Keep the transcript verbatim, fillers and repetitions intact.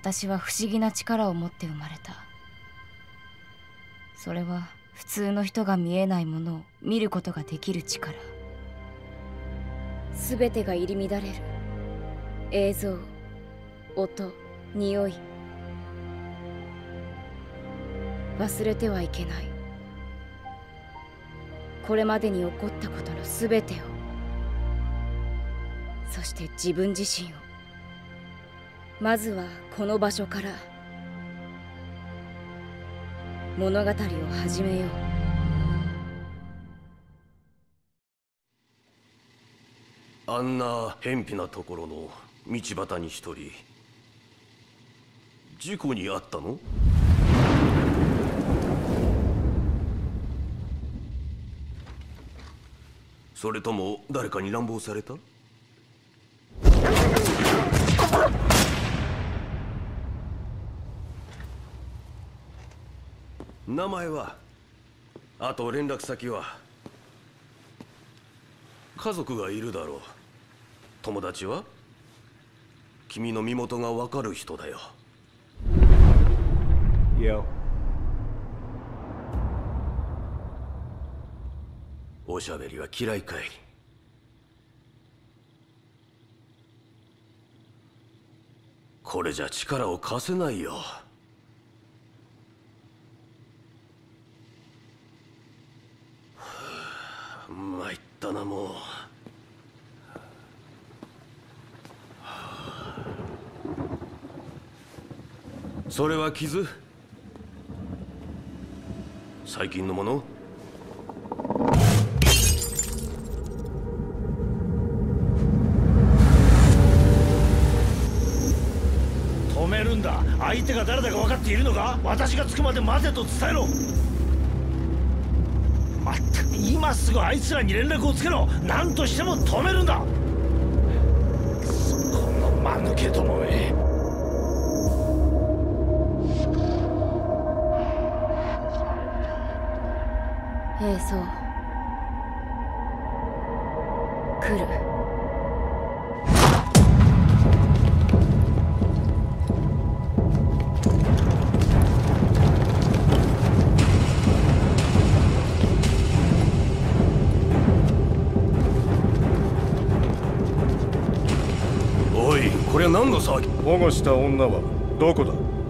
私は不思議な力を持って生まれた。それは普通の人が見えないものを見ることができる力。すべてが入り乱れる。映像、音、匂い。忘れてはいけない。これまでに起こったことのすべてを、そして自分自身を。まずはこの場所から物語を始めよう。あんな偏僻なところの道端に一人事故に遭ったの？それとも誰かに乱暴された？名前は？あと連絡先は？家族がいるだろう。友達は？君の身元が分かる人だよ。 いや。 おしゃべりは嫌いかい？これじゃ力を貸せないよ。参ったな、もう。それは傷？最近のもの？ 止めるんだ。相手が誰だか分かっているのか？私が着くまで待てと伝えろ。まったく今すぐあいつらに連絡をつけろ。何としても止めるんだ。くそ、この間抜けどもめ。 ええ、そう来る。 おい、これは何の騒ぎ？ 保護した女はどこだ？